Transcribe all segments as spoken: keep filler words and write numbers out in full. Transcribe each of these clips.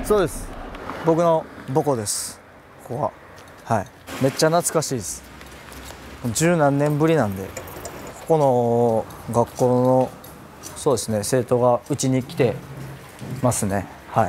そうです。僕の母校です。ここは。はい。めっちゃ懐かしいです。十何年ぶりなんで、ここの学校のそうですね、生徒がうちに来てますね。はい。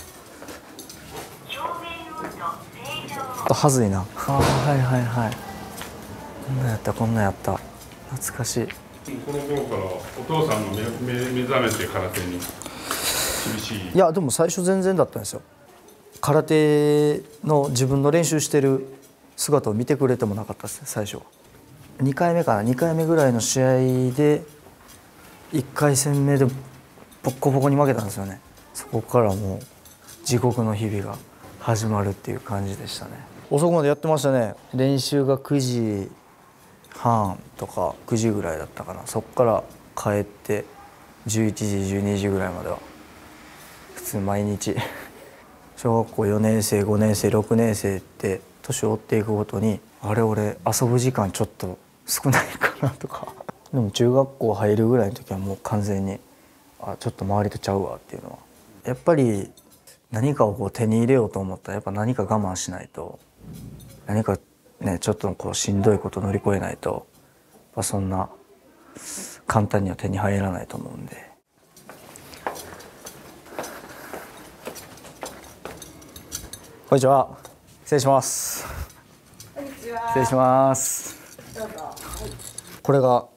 はずいな。ああ、はいはいはい。こんなんやったこんなんやった。懐かしい。 この頃からお父さんの目目覚めて空手に厳しい。 いやでも最初全然だったんですよ。空手の自分の練習してる姿を見てくれてもなかったですね、最初は。にかいめかな、にかいめぐらいの試合でいっかい戦目でボッコボコに負けたんですよね。そこからもう地獄の日々が始まるっていう感じでしたね。遅くまでやってましたね。練習がくじはんとかくじぐらいだったかな。そこから帰ってじゅういちじじゅうにじぐらいまでは普通毎日小学校よねん生ごねん生ろくねん生って年を追っていくごとに、あれ俺遊ぶ時間ちょっと少ないかなとかでも中学校入るぐらいの時はもう完全にあちょっと周りとちゃうわっていうのは、やっぱり何かをこう手に入れようと思ったらやっぱ何か我慢しないと、何かねちょっとこうしんどいことを乗り越えないと、やっぱそんな簡単には手に入らないと思うんで。こんにちは。失礼します。 こんにちは。 失礼します。 どうぞ。はい、 これがはい、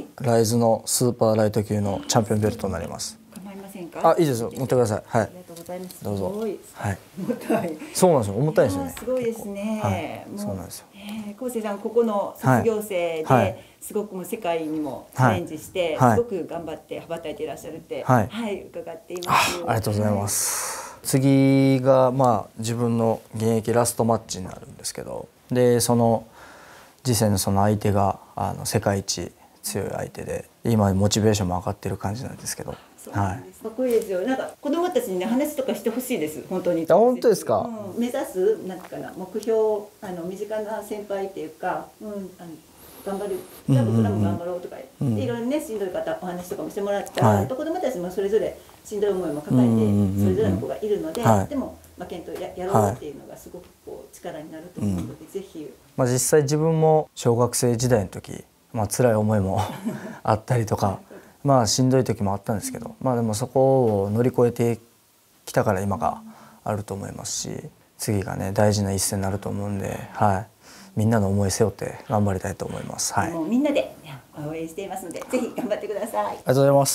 ライズのスーパーライト級のチャンピオンベルトになります。 構いませんか。 あ、いいですよ。持ってください。はい。 ありがとうございます。 どうぞ。 はい。 重たい。 そうなんですよ。重たいですよね。 すごいですね。 はい。そうなんですよ。 ええ、昴生さんここの卒業生ですごくもう世界にもチャレンジしてすごく頑張って羽ばたいていらっしゃるってはい伺っています。 ありがとうございます。次がまあ自分の現役ラストマッチになるんですけど、でその次戦のその相手があの世界一強い相手で、今モチベーションも上がってる感じなんですけど、 はい、かっこいいですよ。なんか子供たちにね話とかしてほしいです。本当に。 あ、本当ですか。 うん、目指すなんかな目標、あの身近な先輩っていうか、うん、あの頑張る、じゃあ僕らも頑張ろうとか、うん、でいろいろねしんどい方お話とかもしてもらったら、はい、子供たちもそれぞれしんどい思いも抱えてそれぞれの子がいるので、はい、でも負けんと や, やろうっていうのがすごくこう力になると思うので、うん、ぜひ。まあ実際自分も小学生時代の時、まあ辛い思いもあったりとか。まあしんどい時もあったんですけど、まあでもそこを乗り越えてきたから今があると思いますし、次がね大事な一戦になると思うんで、はい、みんなの思い背負って頑張りたいと思います。はい。 もうみんなで応援していますので、ぜひ頑張ってください。ありがとうございます。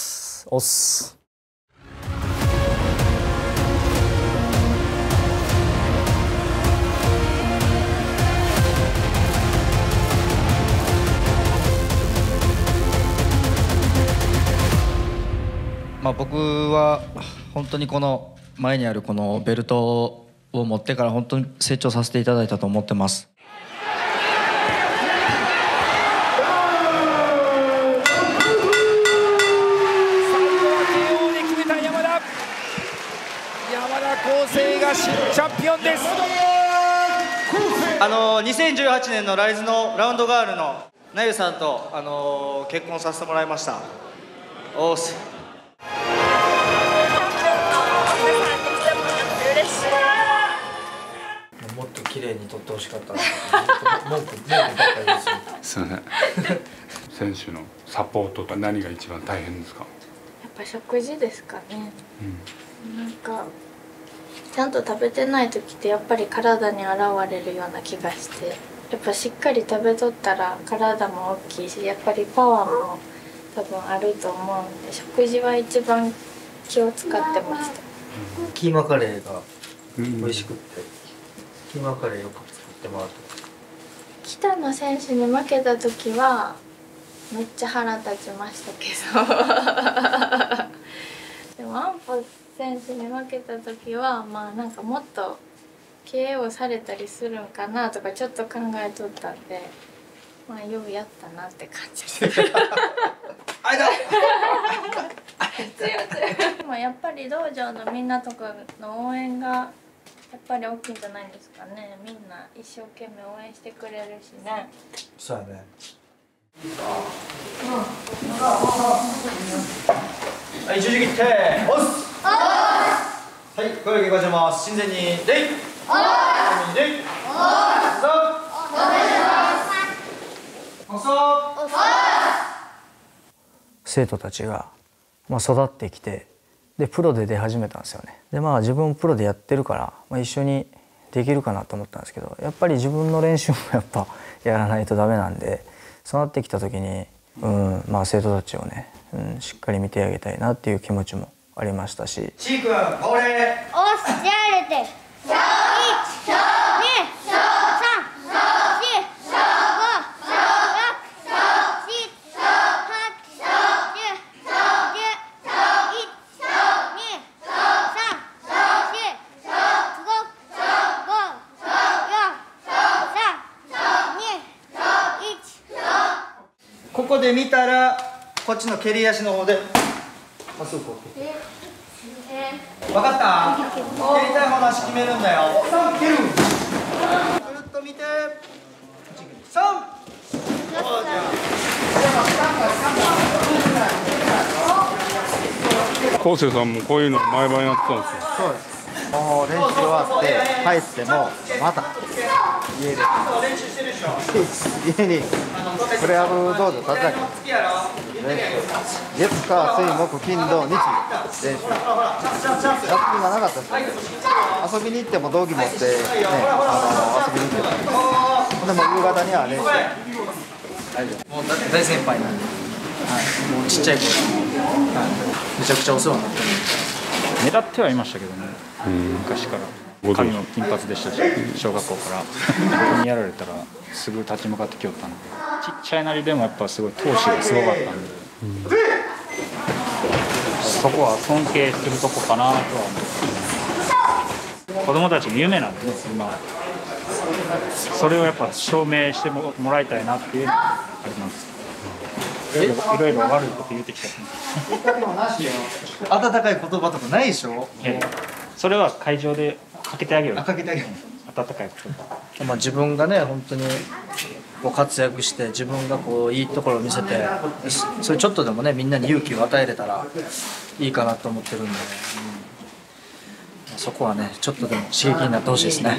おっす。まあ僕は本当にこの前にあるこのベルトを持ってから本当に成長させていただいたと思ってます。 最後は ケーオー で決めた山田。山田康生が新チャンピオンです。 あのにせんじゅうはちねんのライズのラウンドガールのなゆさんとあの結婚させてもらいました。おーす。 もっと綺麗に撮ってほしかったな。文句文句ばっかりですよ。すみません。選手のサポートと何が一番大変ですか。 やっぱ食事ですかね。うん、なんかちゃんと食べてない時ってやっぱり体に現れるような気がして、やっぱしっかり食べとったら体も大きいし、やっぱりパワーも多分あると思うんで、食事は一番気を使ってました。 うん、キーマカレーが美味しくって。うんキーマカレーよく作ってもらってます。 北野選手に負けた時はめっちゃ腹立ちましたけどでも安保選手に負けた時はまあなんかもっと ケーオー されたりするんかなとかちょっと考えとったんで、まあようやったなって感じですあいだでもやっぱり道場のみんなとかの応援がやっぱり大きいんじゃないんですかね。みんな一生懸命応援してくれるしね。 そうやね。 はい、十字切って。押す。 はい、声を聞かせます。親善に礼。おーい。礼。おーい。どうぞ。お願いします。 生徒たちが、まあ、育ってきて、でプロで出始めたんですよね。でまあ自分もプロでやってるから、まあ、一緒にできるかなと思ったんですけど、やっぱり自分の練習もやっぱやらないとダメなんで、そうなってきた時に、うんまあ、生徒たちをね、うん、しっかり見てあげたいなっていう気持ちもありましたし。 ちーくん、これ。 おっしゃれて。いち、に、さん、よん、ご、ろく、しち、はち、きゅう、じゅう、いち、に、さん、よん、ご、よん、さん、に、いち。 ここで見たら、こっちの蹴り足の方で。まっすぐこう。分かった？蹴りたい方の足決めるんだよ。蹴る。くるっと見て。三。 昴生さんもこういうの毎晩やってたんですよ。 そうです。もう練習終わって帰ってもまた家で家にクラブ道場たたき練習、月火水木金土日練習、休みがなかったですよね。遊びに行っても道着持ってね、あの遊びに行ってた。でも夕方には練習。 もう大先輩なんで、はい、もうちっちゃい頃、はい、めちゃくちゃお世話になってる。 目立ってはいましたけどね、昔から髪も金髪でしたし、小学校から僕にやられたらすぐ立ち向かってきよったんで、ちっちゃいなりでもやっぱすごい闘志がすごかったんで、うん、そこは尊敬するとこかなとは思って、子供たちの夢なんでね、今それをやっぱ証明してもらいたいなっていうのがあります。いろいろいろいろ悪いこと言ってきた温かい言葉とかないでしょ。 それは会場でかけてあげる。 かけてあげる。 温かい言葉。 まあ自分がね本当にこう活躍して自分がこういいところを見せて、それちょっとでもねみんなに勇気を与えれたらいいかなと思ってるんで、うん、そこはねちょっとでも刺激になってほしいですね。はい。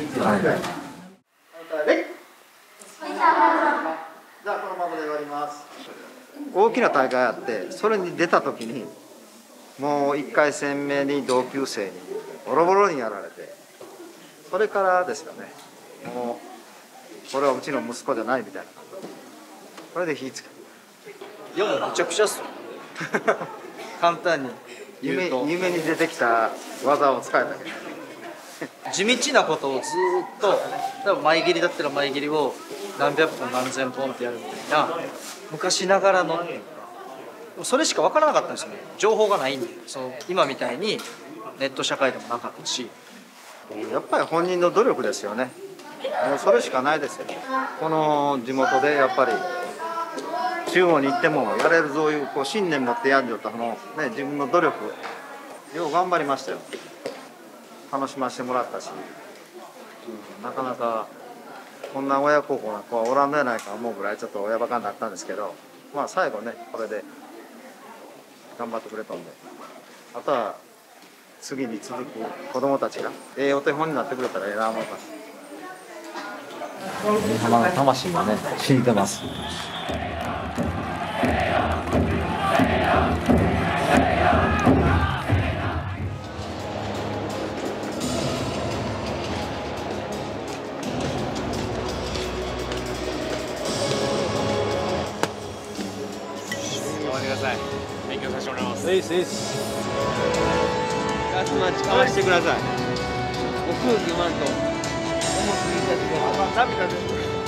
じゃあこのままで終わります。大きな大会あってそれに出た時にもういっかい戦目に同級生にボロボロにやられて、それからですよね、もうこれはうちの息子じゃないみたいな、これで火つけいやめちゃくちゃっすよ簡単に言うと夢夢に出てきた技を使えたけど地道なことをずっと、多分前蹴りだったら前蹴りを何百本何千本ってやるみたいな昔ながらのっていうか、それしか分からなかったんですよね。情報がないんで、その今みたいにネット社会でもなかったし、 やっぱり本人の努力ですよね。もうそれしかないですよ。この地元でやっぱり中央に行ってもやれるそういうこう信念持ってやるよと、の、ね、自分の努力よう頑張りましたよ。楽しませてもらったし、うん、なかなかこんな親孝行な子はおらんのやないか思うぐらいちょっと親バカになったんですけど、まあ最後ねこれで頑張ってくれたんで、あとは次に続く子供たちがええお手本になってくれたらええな思います。 新居浜の魂がね染みてます。 勉強させてもらいます。 えいすえいすガスマッチかわしてください。もう空気読まんと重すぎちゃってください。食べたで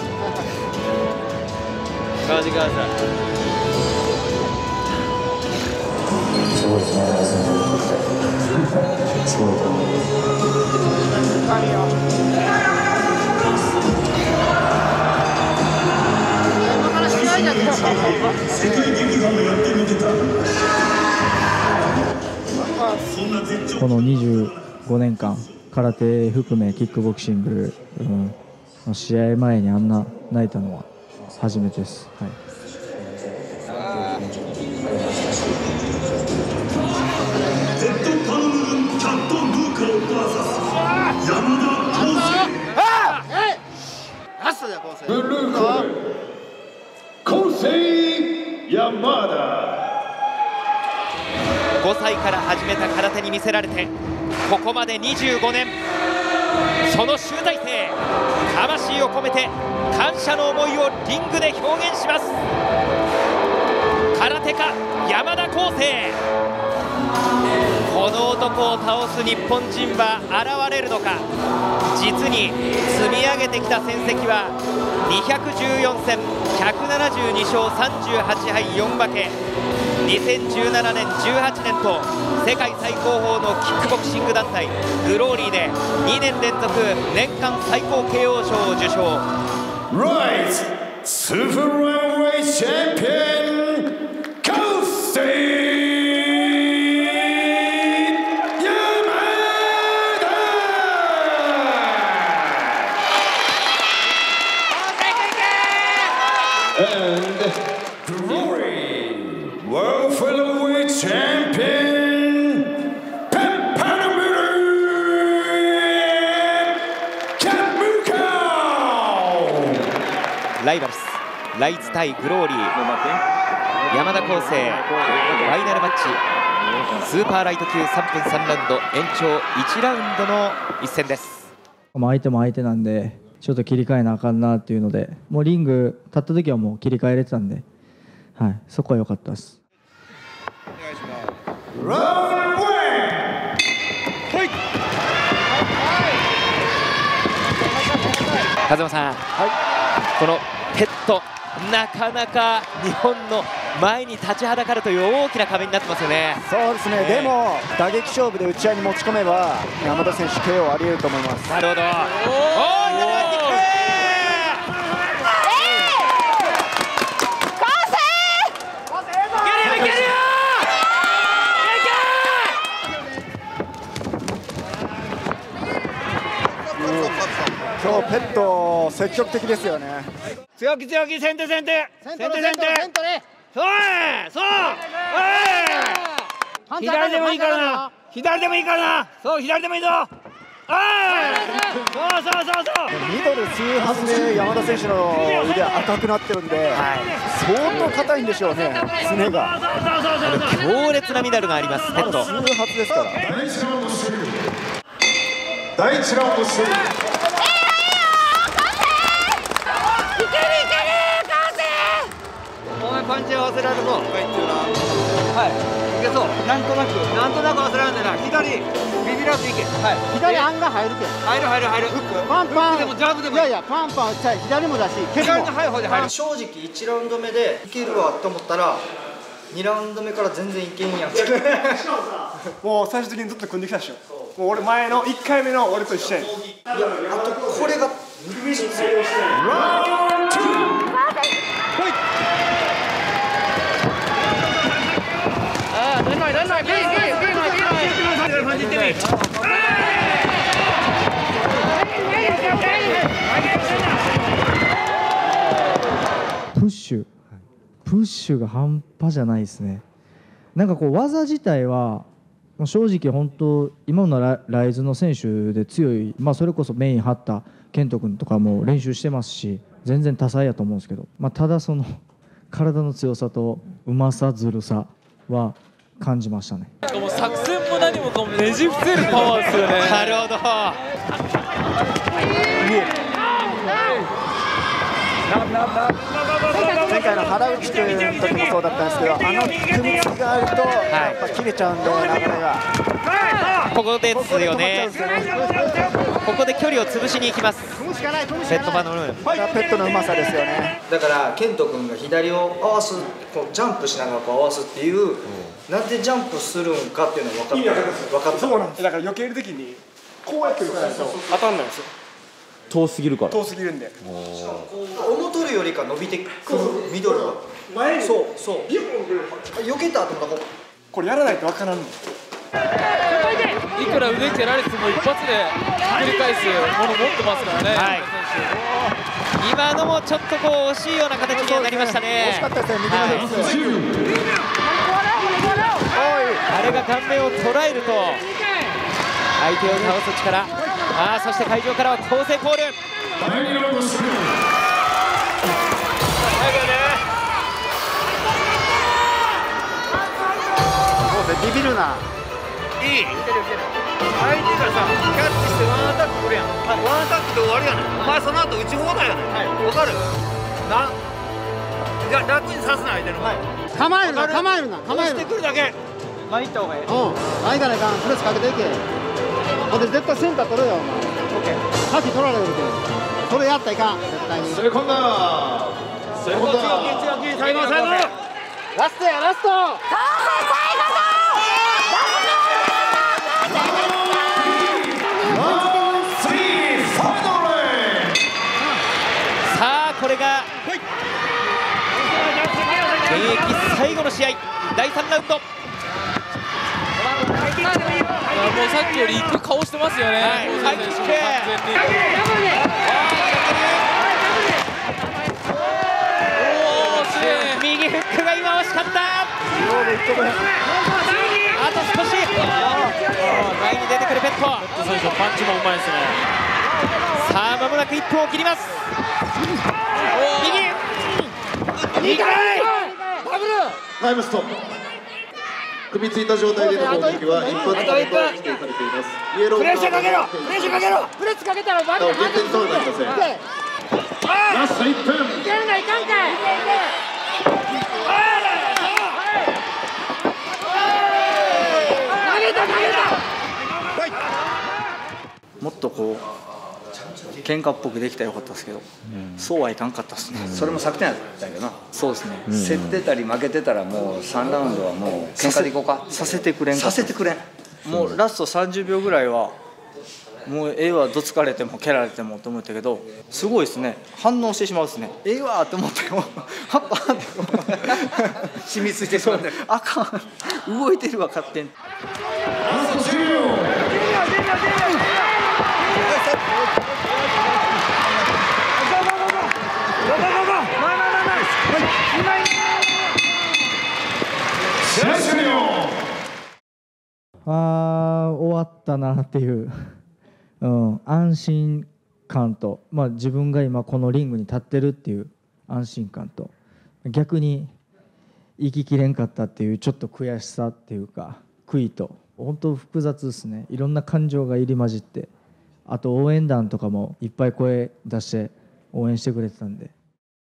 かわしてください。 すごいですね。すごいと思います。このにじゅうごねんかん空手含めキックボクシング、うん、試合前にあんな泣いたのは初めてです。はい。 ゼット頼むキャットヌーカーラストだよ、昴生。 ブルーコー昴生山田。 ごさいから始めた空手に魅せられてここまでにじゅうごねん、その集大成、魂を込めて感謝の思いをリングで表現します。空手家山田昴生、この男を倒す日本人は現れるのか。実に積み上げてきた戦績はにひゃくじゅうよんせん、ひゃくななじゅうにしょうさんじゅうはちはいよんぶけ。にせんじゅうななねん、じゅうはちねんと世界最高峰のキックボクシング団体グローリーでにねん連続年間最高 ケーオー 賞を受賞。 Rise Super Runway Champion昴And Glory World Featherweight Champion Peppanamuru Kamuka。 ライバルスライズ対グローリー、山田昴生ファイナルマッチ、スーパーライト級さんぷんさんラウンド延長いちラウンドの一戦です。 相手も相手なんでちょっと切り替えなあかんなっていうので、もうリング立った時はもう切り替えれてたんで、はい、そこは良かったです。 風間さん、はい、このペットなかなか日本の前に立ちはだかるという大きな壁になってますよね。 そうですね、えー、でも打撃勝負で打ち合いに持ち込めば山田選手 ケーオー あり得ると思います。 なるほど。おー、 今日ペット積極的ですよね。 強気強気、先手先手先手先手、そうそう、左でもいいからな、左でもいいからな、そう左でもいいぞ、そうそうそうそう。 ミドル数発で山田選手の腕赤くなってるんで、はい、相当硬いんでしょうね、すねが。 強烈なミドルがあります、ペット。 数発ですから。 第一ラウンド勝利。 パンチ合わせられるぞ。はい、いけそう。なんとなく、なんとなく合わせられるんだな。左、ビビらずいけ。はい。 左案が入るけ。 入る入る入る。 パンパン。 でもジャブでも。 いやいや、パンパンしたい。左もだし、 左の入る方で入る。 正直いちラウンド目でいけるわと思ったら、にラウンド目から全然いけんやん。 もう最終的にずっと組んできたでしょ。もう俺前のいっかいめの俺と一緒やん。いや、 あとこれがめっちゃ強い。 プッシュプッシュが半端じゃないですね。なんかこう技自体は正直本当今のラライズの選手で強い、まあ、それこそメイン張った健人君とかも練習してますし、全然多彩やと思うんですけど、まあ、ただその体の強さとうまさずるさは感じましたね。 もう作戦も何もかもねじ伏せるパワーですよね。 なるほど。 前回の原内君の時もそうだったんですけど、あの組みつきがあるとやっぱ切れちゃうんで、流れがここですよね。ここで距離を潰しに行きます。ペットバのペットのうまさですよね。 だから健人君が左を合わす、こうジャンプしながらこう合わすっていう、なんでジャンプするんかっていうのが分かった。分かった。 そうなんです。だから避ける時にこうやってるから当たんないんですよ。 遠すぎるから。 遠すぎるんで。 思とるよりか伸びてくるミドルが。前に。そうそう。避けた後もこれやらないと分からんの。 いくら腕蹴られても一発で繰り返すもの持ってますからね。はい、 今のもちょっとこう惜しいような形になりましたね。 惜しかったですね。右のあれが顔面を捉えると。 相手を倒す力。あーそして会場からは構成コール。 ビビるな。 いい。相手がさ、キャッチしてワンアタックくるやん。ワンアタックで終わりやねん。お前その後打ち放題やねん。わかる？な。いや楽にさすな相手の。 構えるな、構えるな、構える。 してくるだけ。前行った方がいい。 うん。前行かないかん。プレスかけていけ。ほんで絶対センター取れよお前。オッケー。先取られるけど。それやったらいかん。絶対に。 セコンダー。セコンダー。 最後最後。 ラストやラスト。 これが現役最後の試合、だいさんラウンド。もうさっきよりいく顔してますよね。 ハイキック。右フックが今惜しかった。あと少し。前に出てくるペット。 パンチもうまいですね。 さあ間もなくいっぷんを切ります。右。 にかいダブルタイムストップ。組みついた状態での攻撃は一発目と指定されています。イエロープレッシャーかけろ、プレッシャーかけろ、プレスかけたらバリバリ減点等になりません。ラストいっぷん。 いけるないかんかい。投げた投げた。 もっとこう喧嘩っぽくできたらよかったですけど、うん、そうはいかんかったですね、 うん、それも昨年やったけどな。 そうですね、 うん、競ってたり負けてたらもうさんラウンドはもう喧嘩でいこうかさせてくれんかさせてくれんもうラストさんじゅうびょうぐらいはもうええわどつかれても蹴られてもと思ったけど、すごいですね、反応してしまうですね、ええわと思ってもハッパーって染みついてしまってあかん動いてるわ勝手に。 ラストじゅうびょう。 あー終わったなっていう、うん、安心感と、まあ、自分が今このリングに立ってるっていう安心感と、逆に生ききれんかったっていうちょっと悔しさっていうか悔いと、本当複雑ですね。いろんな感情が入り混じって、あと応援団とかもいっぱい声出して応援してくれてたんで。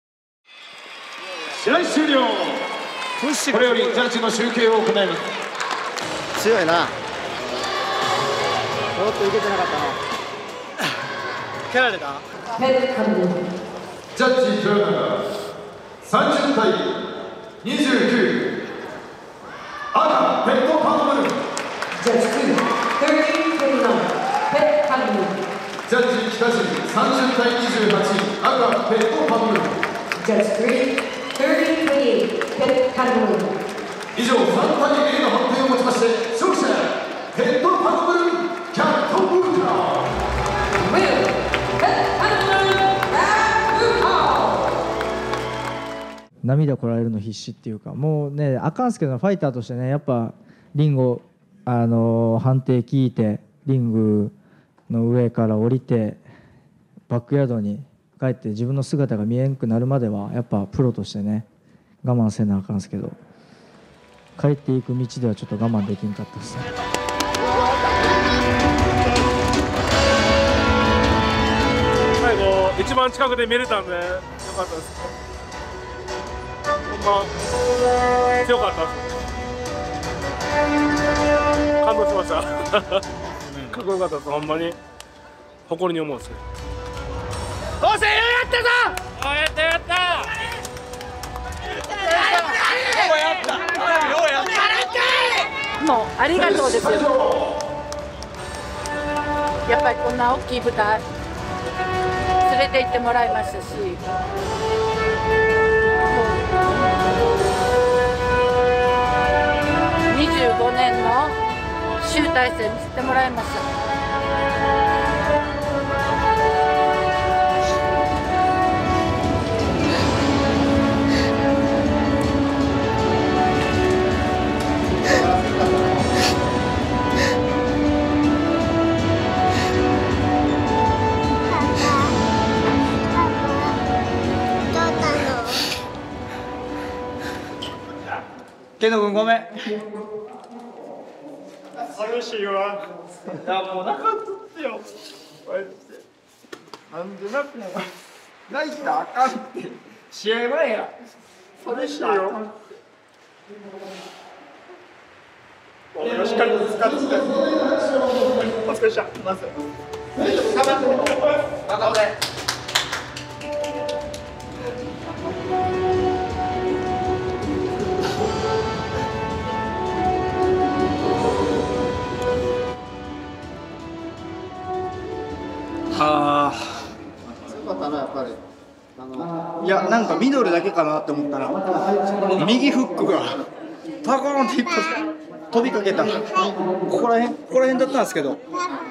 試合終了。これよりジャッジの集計を行います。 強いな。ちょっといけてなかったな。蹴られた？ ジャッジプラナがさんじゅうたいにじゅうきゅう、赤ペットパンブル。ジャッジにペットパンブル。ジャッジ北地さんじゅうたいにじゅうはち、赤ペットパンブル。ジャッジにペットパンブル。以上さんたいゼロの判定をもちまして勝者ペットパンブルキャットブルカー。 涙こられるの必死っていうか、もうねあかんすけど、ファイターとしてねやっぱリングあの判定聞いてリングの上から降りてバックヤードに帰って自分の姿が見えんくなるまではやっぱプロとしてね我慢せなあかんすけど、帰っていく道ではちょっと我慢できんかったですね。 最後一番近くで見れたんでよかったです。ほんま強かったです。感動しましたかっこよかったです。ほんまに誇りに思うんですね。 甲子園やったぞ。 あやったやったもうありがとうですよ。やっぱりこんな大きい舞台連れて行ってもらいましたし、にじゅうごねんの集大成見せてもらいました。 ケンノ君ごめん。 寂しいわ。 いやもう泣かんとってよ。 なんで泣くの。泣いたらあかんって。試合前や。寂しいよ。俺のしっかりと使ってきて。お疲れした。まず。頑張って。頑張って。 ああ。 強かったなやっぱり。あのいやなんかミドルだけかなって思ったら右フックがパコーンって一発飛びかけた。ここら辺ここら辺だったんですけど。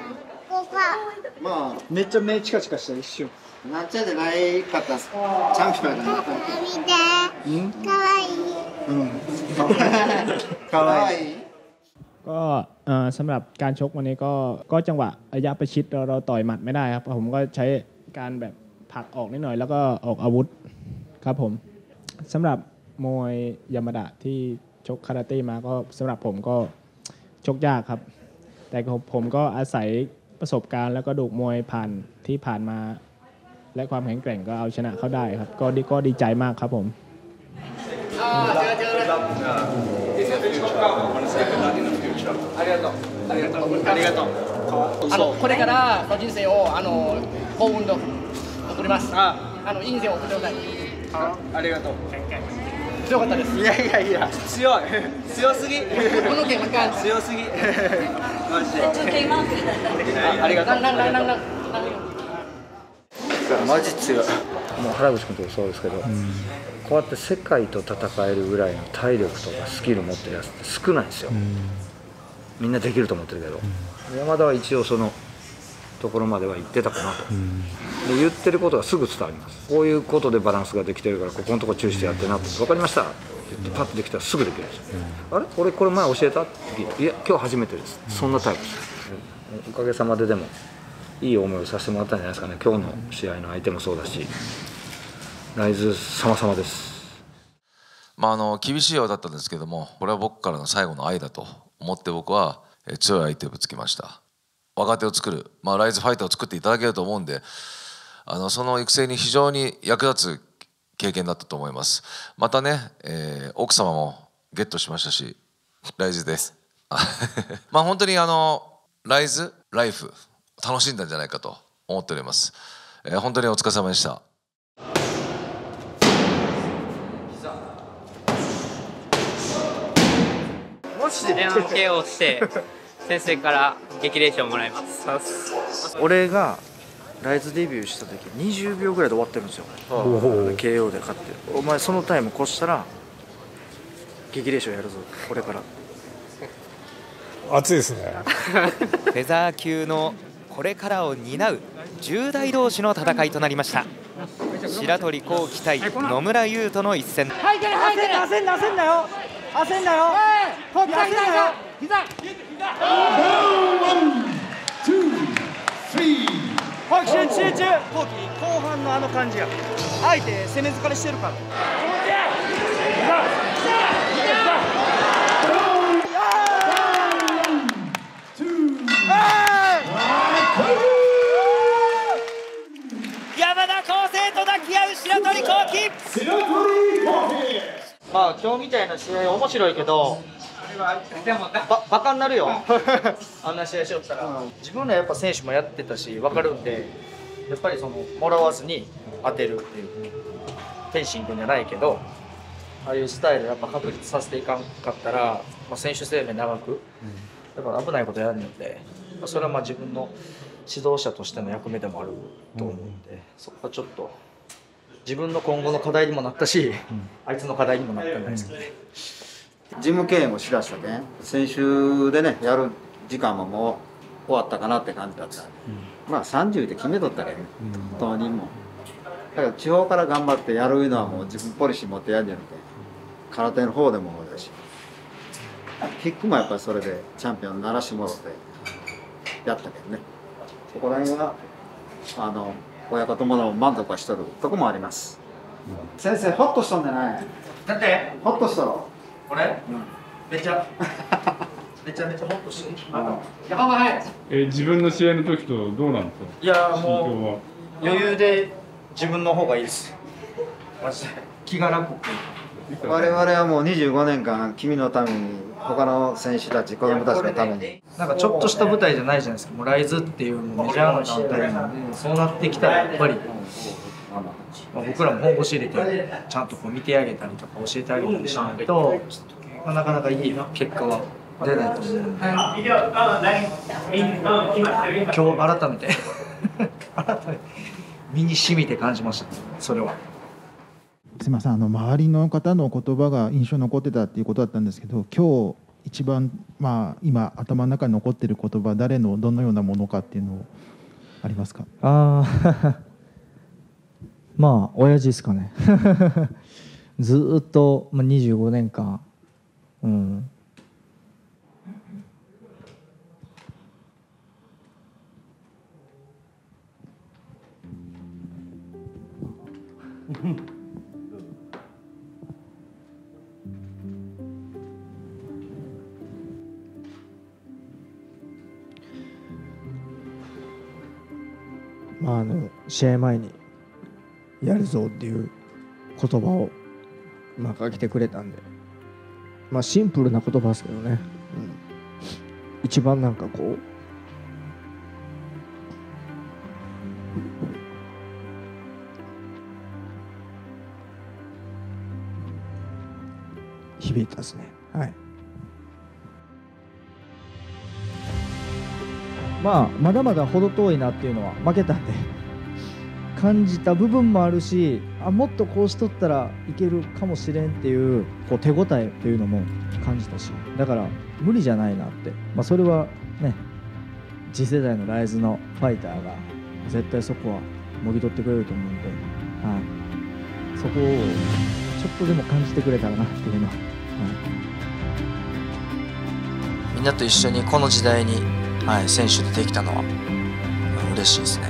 まあめっちゃ目チカチカした一瞬。なっちゃでないかったっす。チャンピオンやった。見て。うん。可愛い。うん。可愛い。 ก็สำหรับการชกวันนี้ก็ก็จังหวะระยะประชิดเราเราต่อยหมัดไม่ได้ครับผมก็ใช้การแบบผลักออกนิดหน่อยแล้วก็ออกอาวุธครับผมสำหรับมวยยามาดะที่ชกคาราเต้มาก็สำหรับผมก็ชกยากครับแต่ผมก็อาศัยประสบการณ์แล้วก็ดูมวยผ่านที่ผ่านมาและความแข็งแกร่งก็เอาชนะเขาได้ครับก็ดีก็ดีใจมากครับผมありがとう。ありがとう。ありがとう。あのこれからの人生をあの幸運と送ります。あの人生を送ってください。ありがとう。強かったです。いやいやいや、強い。強すぎ。この件わかんない。強すぎ。マジで。ありがとう。なんなんなんなん。 マジ強い。もう原口君とかそうですけど、うん、こうやって世界と戦えるぐらいの体力とかスキル持ってるやつって少ないんですよ、うん、みんなできると思ってるけど、うん、山田は一応そのところまでは行ってたかなと、うん、で言ってることがすぐ伝わります。こういうことでバランスができてるからここのとこ注意してやってなって、分かりましたって言ってパッとできたらすぐできるんですよ、うん、あれ俺これ前教えたって聞いて、いや今日初めてです、うん、そんなタイプです。おかげさまででもいい思いをさせてもらったんじゃないですかね。今日の試合の相手もそうだし、ライズ様々です。 まあ、あの厳しいようだったんですけども、これは僕からの最後の愛だと思って僕は強い相手をぶつけました。若手を作る、まあ、ライズファイターを作っていただけると思うんで、あのその育成に非常に役立つ経験だったと思います。またね、えー、奥様もゲットしましたし、ライズですまあ本当にあのライズライフ楽しんだんじゃないかと思っております。えー、本当にお疲れ様でした。 電話系をして先生から激励賞をもらいます。 俺がライズデビューした時にじゅうびょうぐらいで終わってるんですよ。ケーオー で勝って、お前そのタイム越したら激励賞やるぞこれから。 熱いですねフェザー級のこれからを担うじゅう代同士の戦いとなりました。白鳥光輝対野村優斗の一戦。 焦んな焦んなよ焦んなよ焦んなよ。膝はい、集中集中。後期後半のあの感じや。相手攻め疲れしてるから。 山田康生と抱き合う白鳥光輝。 まあ今日みたいな試合面白いけどバ, バカになるよあんな試合しよったら、うん、自分らやっぱ選手もやってたし分かるんで、やっぱりそのもらわずに当てるっていうフェンシングじゃないけど、ああいうスタイルやっぱ確立させていかんかったら、まあ、選手生命長くだから危ないことやるので、まあ、それはまあ自分の指導者としての役目でもあると思うんで、うん、そこはちょっと自分の今後の課題にもなったし、うん、あいつの課題にもなったんじゃないですかね。 事務経営もしだしたけん、先週でねやる時間ももう終わったかなって感じだった、うん、まあさんじゅうで決めとったけどね、うん、当人もだから地方から頑張ってやるのはもう自分ポリシー持ってやるんじゃなくて、空手の方でもそうだし、キックもやっぱりそれでチャンピオンにならしてもらってやったけどね、そこら辺はあの親子ともの満足はしとるとこもあります、うん、先生ホッとしたんじゃない？ だってホッとしたろ。 俺、めちゃめちゃめちゃホッとしてる。 え自分の試合の時とどうなんですか？ いや心境はもう余裕で自分の方がいいです。マジで気が楽っていう。 我々はもうにじゅうごねんかん君のために他の選手たち子供たちのためになんかちょっとした舞台じゃないじゃないですか。もうライズっていうもうメジャーな団体なんで、そうなってきたらやっぱり、まあ、僕らも本腰入れてちゃんとこう見てあげたりとか教えてあげたりしないと、まあ、なかなかいい結果は出ないと思うので、今日改めて改めて身に染みて感じました、それは。 すみません、あの周りの方の言葉が印象に残ってたっていうことだったんですけど、今日一番、まあ、今頭の中に残っている言葉、誰のどのようなものかっていうのありますか？ ああまあ親父ですかねずーっと、まあ、にじゅうごねんかん、うんまあ、あの試合前にやるぞっていう言葉を、まあ、かけてくれたんで、まあ、シンプルな言葉ですけどね、うん、一番なんかこう響いたですね。はい。まあまだまだ程遠いなっていうのは負けたんで感じた部分もあるし、あもっとこうしとったらいけるかもしれんっていう、こう手応えっていうのも感じたし、だから無理じゃないなって、まあ、それはね次世代のライズのファイターが絶対そこはもぎ取ってくれると思うんで、はい、そこをちょっとでも感じてくれたらなっていうのは、はい、 みんなと一緒にこの時代に、はい、選手でできたのは嬉しいですね。